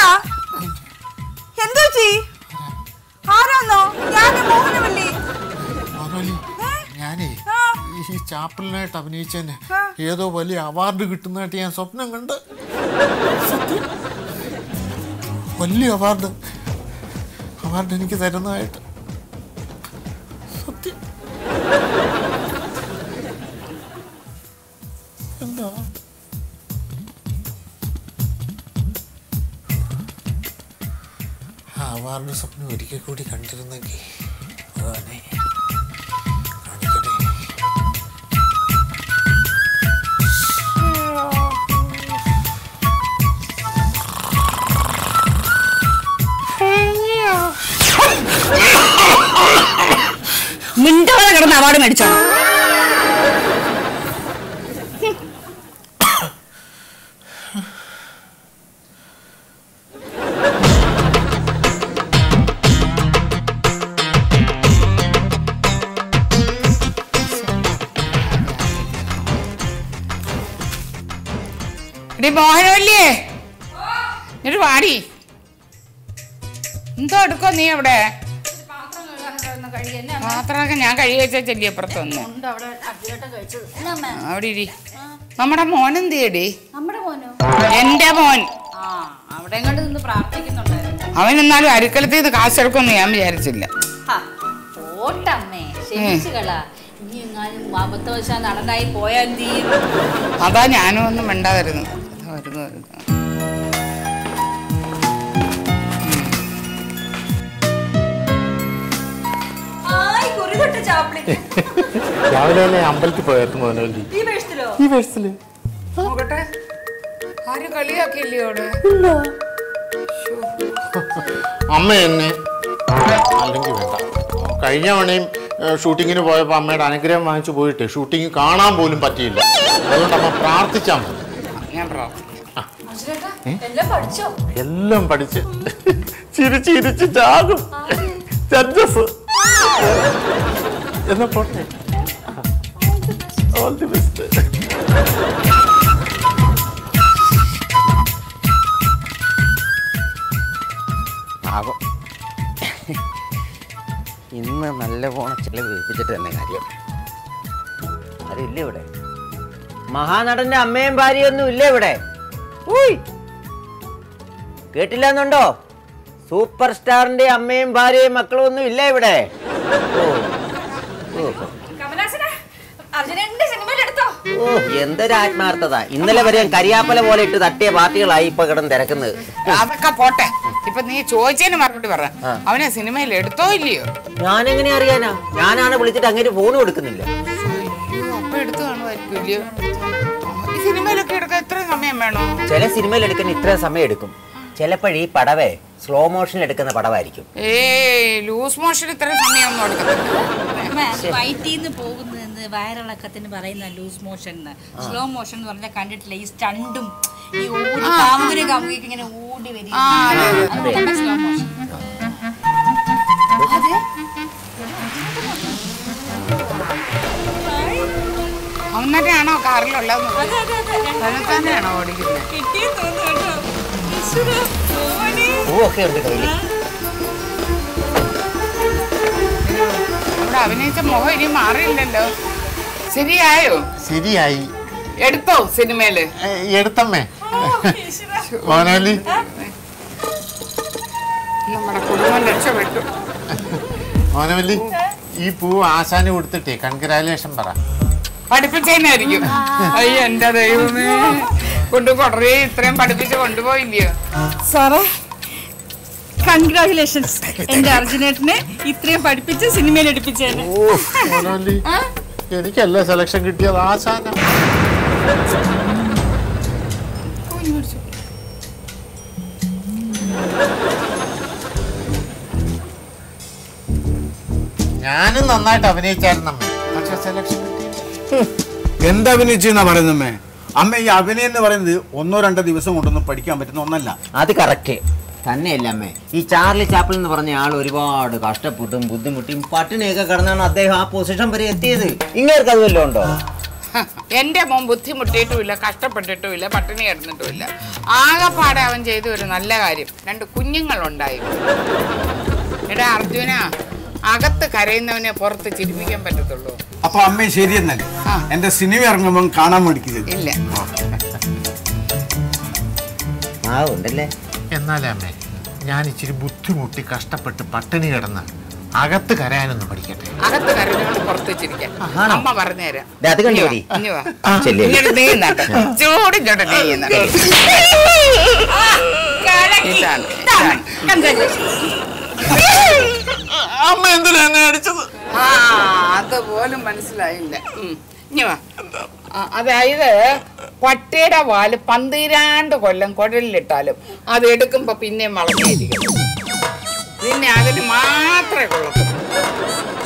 ആരാന്നോ? ഞാന് മോഹനവല്ലി. ഞാനേ ഈ ചാപ്പിളിനായിട്ട് അഭിനയിച്ചതിന് ഏതോ വലിയ അവാർഡ് കിട്ടുന്നതായിട്ട് ഞാൻ സ്വപ്നം കണ്ട്. വലിയ അവാർഡ് എനിക്ക് തരുന്നതായിട്ട്. സത്യം. എന്താ അവാർഡ് സ്വപ്നം ഒരിക്കൽ കൂടി കണ്ടിരുന്നെങ്കിൽ മിണ്ടാതെ കിടന്ന് അവാർഡ് മേടിച്ചോ? മോഹനവല്ലിയേ, എന്നിട്ട് വാടി. എന്തോ എടുക്കോ നീ അവിടെ? പാത്രമൊക്കെ ഞാൻ കഴുകി വെച്ചാൽ ചെല്ലി അപ്പുറത്തൊന്ന് അവിടെ ഇരി. നമ്മുടെ മോൻ എന്ത് ചെയ്യടി? എന്റെ മോൻ. അവിടെ എങ്ങോട്ട് നിന്ന് പ്രാർത്ഥിക്കുന്നുണ്ടായിരുന്നു. അവൻ എന്നാലും അരിക്കലത്തിൽ നിന്ന് കാശെടുക്കുമെന്ന് ഞാൻ വിചാരിച്ചില്ല. ഓട്ടമ്മേ ക്ഷമിച്ചുകളാ. ഇനി എങ്ങാനും അബദ്ധവശാൽ നടനായി പോയാൽ തീരും. അതാ ഞാനും ഒന്നും മിണ്ടാതിരുന്നു. രാവിലെ തന്നെ അമ്പലത്തിൽ പോയായിരുന്നു മോനോലി. ഈ വേഴ്സില് നോക്കട്ടെ, ആരും കളിയാക്കിയില്ലേ അവിടെ? അമ്മ എന്നെ അല്ലെങ്കിൽ വേണ്ട. കഴിഞ്ഞ തവണയും ഷൂട്ടിങ്ങിന് പോയപ്പോൾ അമ്മയുടെ അനുഗ്രഹം വാങ്ങിച്ചു പോയിട്ട് ഷൂട്ടിങ് കാണാൻ പോലും പറ്റിയില്ല. അതുകൊണ്ട് അമ്മ പ്രാർത്ഥിച്ചാൽ മതി. ഞാൻ പ്രാർത്ഥിക്കാം. എല്ലാം പഠിച്ച് ചിരിച്ചിരിച്ച് ചാകും. ജഡ്ജസ് എന്നാ പോട്ടെ. All the best. ആകും ഇന്ന് നല്ല പോണ ചിലവ് ഏൽപ്പിച്ചിട്ട് തന്നെ കാര്യം. അതില്ല ഇവിടെ. മഹാനടന്റെ അമ്മയും ഭാര്യയൊന്നും ഇല്ല ഇവിടെ. കേട്ടില്ലെന്നുണ്ടോ? സൂപ്പർ സ്റ്റാറിന്റെ അമ്മയും ഭാര്യയും മക്കളും ഒന്നും ഇല്ല ഇവിടെ. എന്തൊരു ആത്മാർത്ഥത. ഇന്നലെ വരെ കരിയാപ്പല പോലെ ഇട്ട് തട്ടിയ പാർട്ടികളായി ഇപ്പൊ കിടന്ന് തിരക്കുന്നത്. അതൊക്കെ പോട്ടെ. ഇപ്പൊ നീ ചോദിച്ചതിന് മറുപടി പറ. അവനെ സിനിമയിൽ എടുത്തോ ഇല്ലയോ? ഞാനെങ്ങനെ അറിയാനാ? ഞാനാണ് വിളിച്ചിട്ട് അങ്ങനെ ഫോൺ കൊടുക്കുന്നില്ല. അപ്പൊ എടുത്തു കാണുമായിരിക്കുമല്ലോ. ഈ സിനിമയിലൊക്കെ എടുക്കാൻ എത്ര സമയം വേണോ? ചില സിനിമയിൽ എടുക്കാൻ ഇത്ര സമയം എടുക്കും. ചിലപ്പോഴീ പടവേ സ്ലോ മോഷൻ എടുക്കുന്ന പടവായിരിക്കും. ലൂസ് മോഷൻ ഇത്ര സമയമൊന്നും എടുക്കത്തില്ല. വയറിളക്കത്തിന് പറയുന്ന ലൂസ് മോഷൻ. സ്ലോ മോഷൻ എന്ന് പറഞ്ഞാൽ കണ്ടിട്ടില്ല. ഈ സ്റ്റണ്ടും ഈ ഓടി കാമുകർക്ക് ഇങ്ങനെ ഓടി വരും. Slow motion. അവൻ തന്നെയാണോ കാറിലുള്ളത്? തന്നെയാണോ ഓടിക്കുന്നത്? അവിടെ അഭിനയിച്ച മുഖം ഇനി മാറിയില്ലല്ലോ. ശരിയായോ? ശരിയായി. എടുത്തോ സിനിമയില്? എടുത്തമ്മേ. മോനാലി നമ്മുടെ കുടുംബം രക്ഷപ്പെട്ടു. മോനവല്ലി, ഈ പൂ ആശാന് കൊടുത്തിട്ടേ കൺഗ്രാജുലേഷൻ പറ. പഠിപ്പിച്ചതിനായിരിക്കും. അയ്യോ എന്റെ ദൈവമേ, കൊണ്ടുപോടേ. ഇത്രയും പഠിപ്പിച്ച് കൊണ്ടുപോയില്ലയോ? സാറേ കൺഗ്രാജുലേഷൻസ്. എന്റെ അർജുനേട്ടനെ ഇത്രയും പഠിപ്പിച്ച് സിനിമയിൽ എടുപ്പിച്ചേനെ. എനിക്കല്ല സെലക്ഷൻ കിട്ടിയത്, ആശാന. ഞാനും നന്നായിട്ട് അഭിനയിച്ചായിരുന്നമ്മേ, പക്ഷെ സെലക്ഷൻ കിട്ടിയില്ല. എന്തഭിനയിച്ചെന്നാ പറയുന്നമ്മേ? അമ്മ, ഈ അഭിനയം എന്ന് പറയുന്നത് 1-2 ദിവസം കൊണ്ടൊന്നും പഠിക്കാൻ പറ്റുന്ന ഒന്നല്ല. അത് കറക്റ്റ് തന്നെയല്ല അമ്മേ. ഈ ചാർലി ചാപ്ലിൻ എന്ന് പറഞ്ഞ ആൾ ഒരുപാട് കഷ്ടപ്പെട്ടും ബുദ്ധിമുട്ടിയും പട്ടിണിയൊക്കെ കിടന്നാണ് അദ്ദേഹം ആ പൊസിഷൻ വരെ എത്തിയത്. ഇങ്ങേർക്ക് അത് വല്ലതും ഉണ്ടോ? എന്റെ മോൻ ബുദ്ധിമുട്ടിയിട്ടുമില്ല, കഷ്ടപ്പെട്ടിട്ടുമില്ല, പട്ടിണി കിടന്നിട്ടുമില്ല. ആകെപ്പാടെ അവൻ ചെയ്ത ഒരു നല്ല കാര്യം, 2 കുഞ്ഞുങ്ങളുണ്ടായി. എടാ അർജുന, അകത്ത് കരയുന്നവനെ പുറത്ത് ചിരിപ്പിക്കാൻ പറ്റത്തുള്ളൂ. അപ്പൊ അമ്മ ശരിയെന്നല്ലേ എന്റെ സിനിമ ഇറങ്ങുമ്പോൾ കാണാൻ മേടിക്കുന്നത്? ഇല്ല. ഉണ്ടല്ലേ. എന്നാലേ അമ്മേ, ഞാൻ ഇച്ചിരി ബുദ്ധിമുട്ടി കഷ്ടപ്പെട്ട് പട്ടിണി കിടന്ന് അകത്ത് കരയാനൊന്നും പഠിക്കട്ടെ. അകത്ത് കരഞ്ഞോണ്ട് പുറത്ത് ചിരിക്കാൻ അമ്മ പറഞ്ഞുതരാം. അമ്മ എന്തിനാ എന്നെ അടിച്ചത്? അതുപോലും മനസ്സിലായില്ല. അതായത് പട്ടിയുടെ വാല് 12 കൊല്ലം കുഴലിലിട്ടാലും അത് എടുക്കുമ്പോ പിന്നെ വളർന്നിരിക്കും. പിന്നെ അതിന് മാത്രമേ കൊള്ളത്തുള്ളൂ.